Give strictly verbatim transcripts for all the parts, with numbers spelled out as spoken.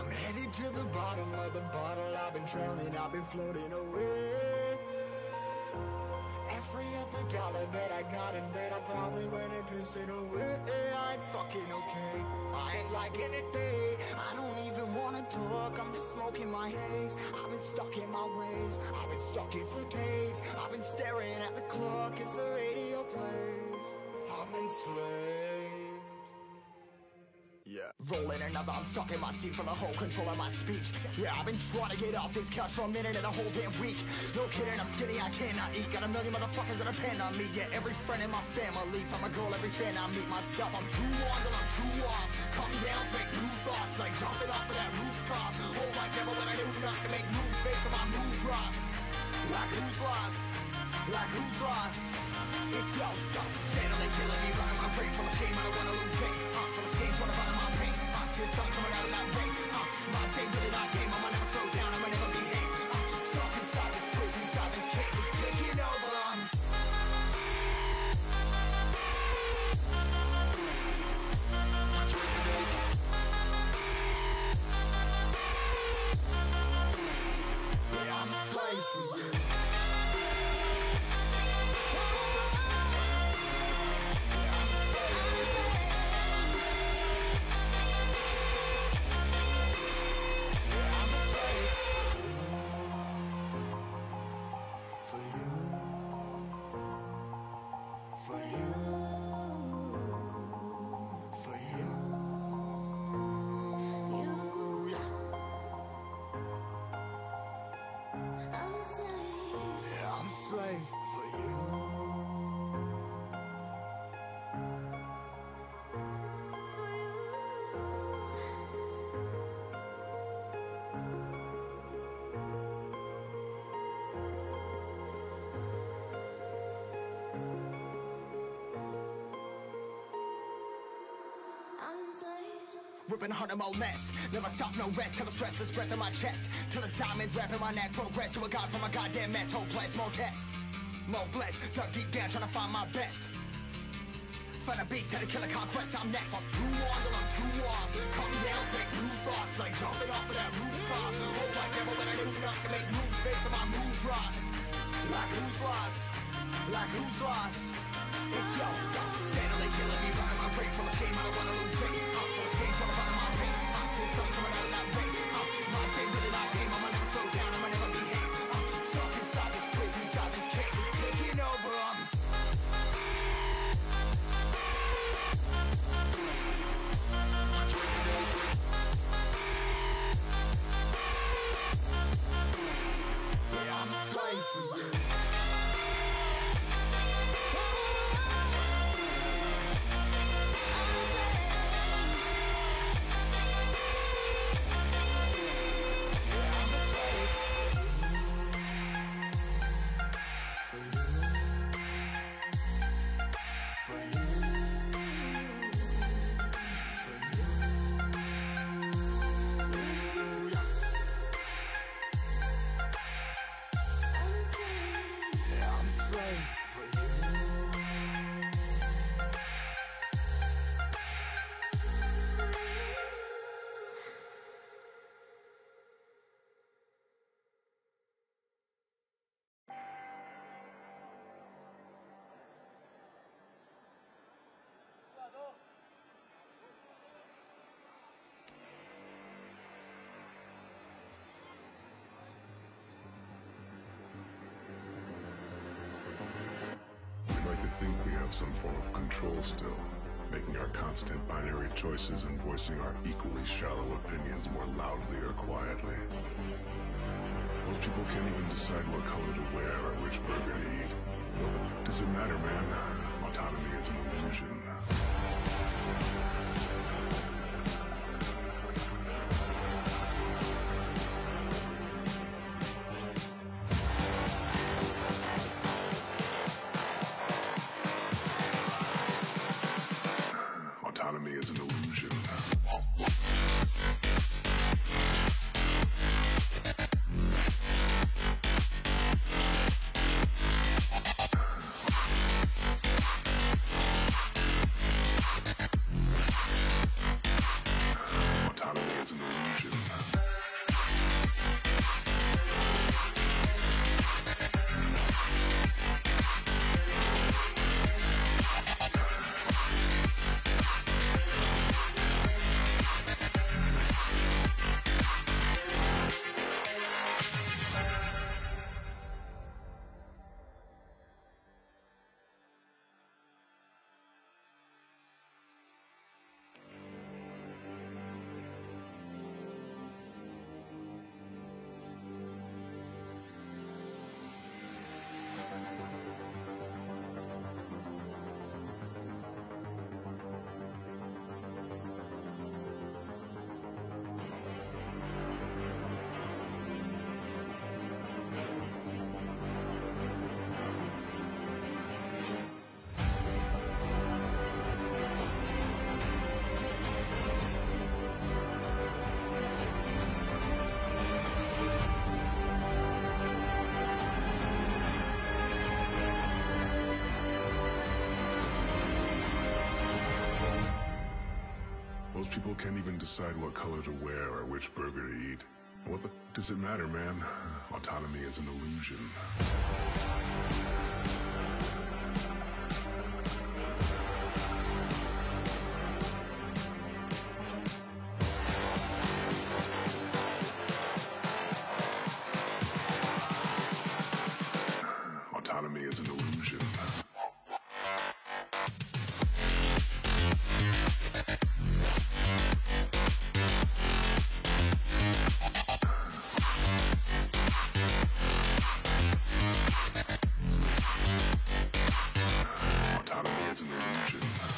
I'm headed to the bottom of the bottle. I've been drowning, I've been floating away. Every other dollar that I got in bed, I probably went and pissed it away. I ain't fucking okay, I ain't liking it, babe. I don't even wanna talk, I'm just smoking my haze. I've been stuck in my ways, I've been stuck here for days. I've been staring at the clock as the radio plays. I'm enslaved. Yeah. Rolling another, I'm stuck in my seat for the whole control of my speech. Yeah, I've been trying to get off this couch for a minute and a whole damn week. No kidding, I'm skinny, I cannot eat. Got a million motherfuckers that depend on me. Yeah, every friend in my family, from a girl, every fan I meet myself. I'm too on till I'm too off. Come down to make new thoughts, like jumping off of that rooftop. Whole life never when I do not to make moves based on my mood drops. Like who's lost? Like who's lost? It's yo, yo, steadily killing me, running my brain full of shame. I don't wanna lose it. Uh, full of stage, trying to find my pain. I see the sun coming out of that rain. Uh, my day really not tame. I'ma never slow down. I'ma never behave. Uh, stuck inside this prison, inside this cage, it's taking over. I'm yeah, I'm a slave for you. Slave for you. Ripping harder, more less. Never stop, no rest. Till the stress is breath in my chest. Till it's diamonds wrapping my neck. Progress to a god from a goddamn mess. Hopeless, more tests, more blessed. Dug deep down trying to find my best. Find a beast, had to kill a conquest. I'm next. I'm too on till I'm too off. Come down, make new thoughts, like jumping off of that rooftop. Whole life never when I do nothing to make moves based on my mood drops. Like who's lost? Like who's lost? It's yo, steadily killing me, running my brain full of shame. I don't wanna lose it. I'm full of stage, trying to find my pain. I see the sun coming out of that rain. Uh, my day really not tame. I'ma never slow down. I'ma never behave. I'm stuck inside this prison, inside this cage. It's taking over. I'm yeah, I'm a slave for you. Some form of control still, making our constant binary choices and voicing our equally shallow opinions more loudly or quietly. Most people can't even decide what color to wear or which burger to eat. Well, but does it matter, man? Autonomy is an illusion. Autonomy is an illusion. people can't even decide what color to wear or which burger to eat. What the f does it matter, man? Autonomy is an illusion. Autonomy is an illusion. Autonomy is an illusion.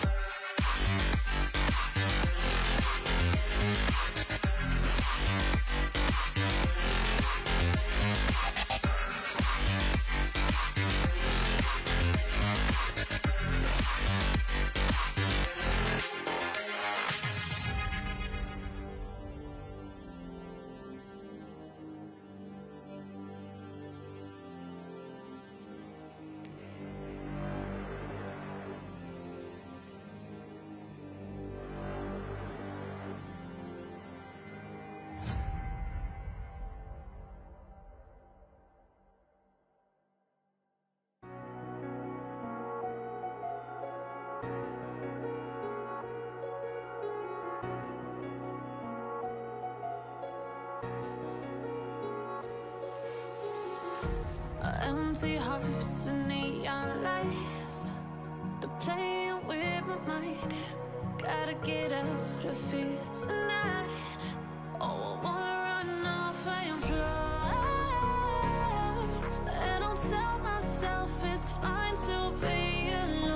Empty hearts and neon lights, they're playing with my mind. Gotta get out of here tonight. Oh, I wanna run off and fly, and I'll tell myself it's fine to be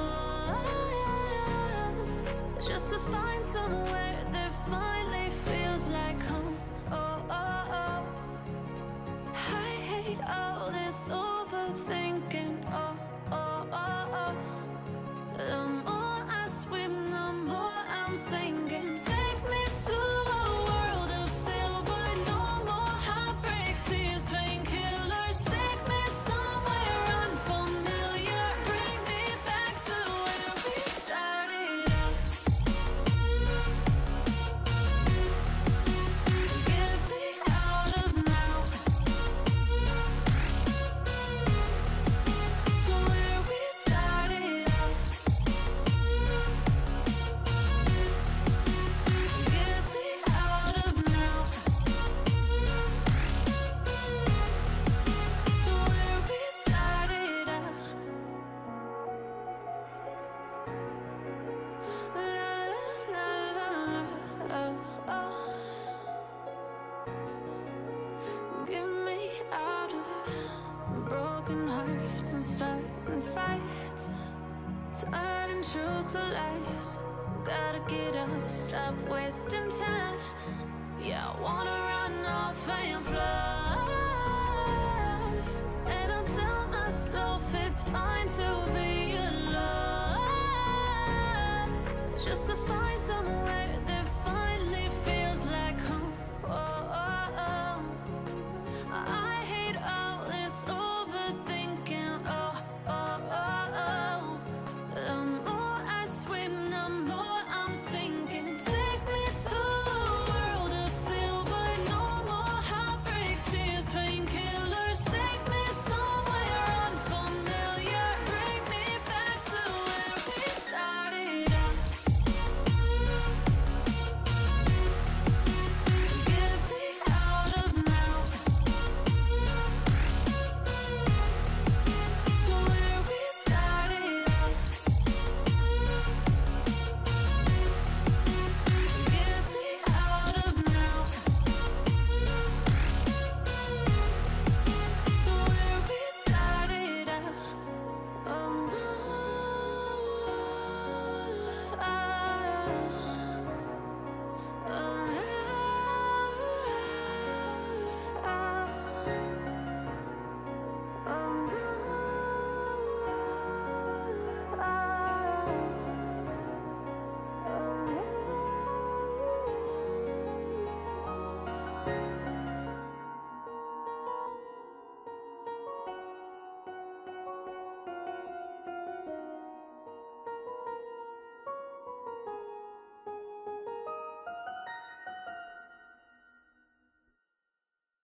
alone, just to find somewhere that finally feels like home. Oh, oh, oh. I hate all this overthinking. Oh, oh, oh, oh. The more I swim, the more I'm sinking. Take me to a world of silver. No more heartbreaks, tears, painkillers. Take me somewhere unfamiliar. Bring me back to where we started out. Get me out of now, to where we started out. Get me out of now, to where we started out. La la la la la, oh, oh. Get me out of broken hearts and starting fights, turning truth to lies. Gotta get up, stop wasting time. Yeah, I wanna run off and fly.